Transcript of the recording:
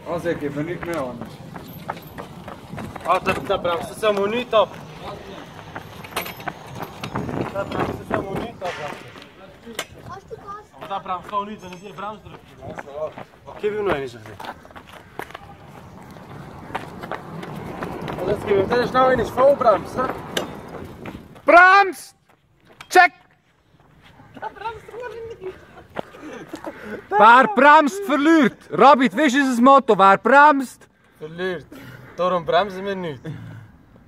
Also ich gebe nicht mehr an. Alter, da bremst du ja nicht ab. Da bremst du ja nicht ab. Hast du Gas? Aber da bremst du auch nicht, wenn ich die Bremse drücke. Okay, wir noch eine Sache. Und jetzt geben wir schnell eine Vollbremse. Bremst! Check! Wer bremst, verliert. Rabbit, wie ist unser Motto? Wer bremst? Verliert. Darum bremsen wir nicht.